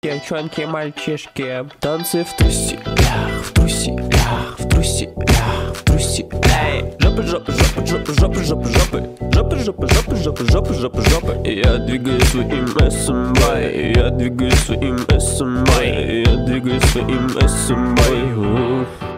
девчонки, мальчишки. Танцы в труселях, в труселях, в труселях, в труселях. Эй, жопы, жопы, жопы, жопы, жопы, жопы, жопы. Жопы, жопы, жопы, жопы, жопы, жопы, жопы. Я двигаю своим СМБ, я двигаю своим СМБ, я двигаю своим СМБ.